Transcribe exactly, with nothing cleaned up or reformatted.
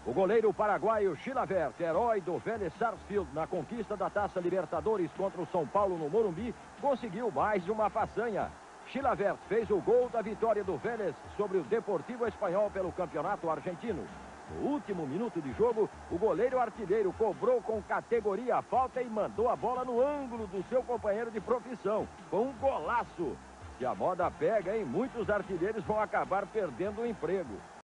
O goleiro paraguaio Chilavert, herói do Vélez Sarsfield na conquista da Taça Libertadores contra o São Paulo no Morumbi, conseguiu mais uma façanha. Chilavert fez o gol da vitória do Vélez sobre o Deportivo Espanhol pelo Campeonato Argentino. No último minuto de jogo, o goleiro artilheiro cobrou com categoria a falta e mandou a bola no ângulo do seu companheiro de profissão, com um golaço. Se a moda pega, hein, muitos artilheiros vão acabar perdendo o emprego.